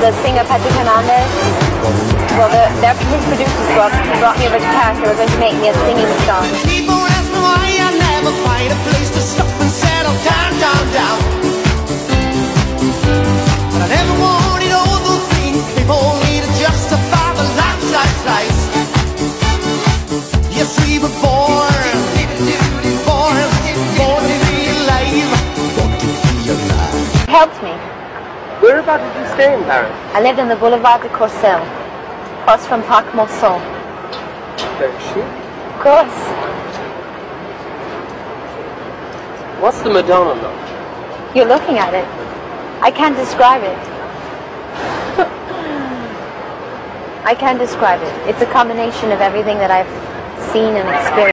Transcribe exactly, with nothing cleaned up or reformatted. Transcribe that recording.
the singer Patrick Hernandez. Well, the, their, his producers brought, brought me over to Paris. They were going to make me a singing star. People ask me why I never find a place to stop and settle down, down, down. But I never wanted all those things people need to justify the life, life, life. Yes, we were born, born, born to be alive, born to be alive. It helped me. Whereabouts did you stay in Paris? I lived on the Boulevard de Courcelles, across from Parc Monceau. Very chic. Of course. What's the Madonna look? You're looking at it. I can't describe it. I can't describe it. It's a combination of everything that I've seen and experienced.